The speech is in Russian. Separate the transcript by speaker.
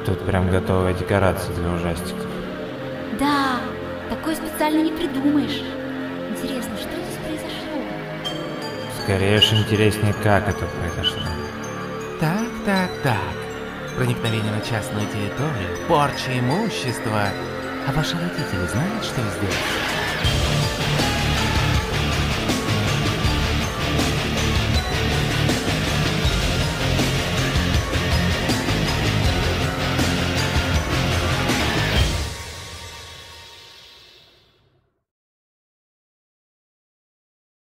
Speaker 1: Тут прям готовая декорация для ужастиков.
Speaker 2: Да, такое специально не придумаешь. Интересно, что здесь произошло?
Speaker 1: Скорее уж интереснее, как это произошло.
Speaker 3: Так. Проникновение на частную территорию, порча имущества. А ваши родители знают, что сделать?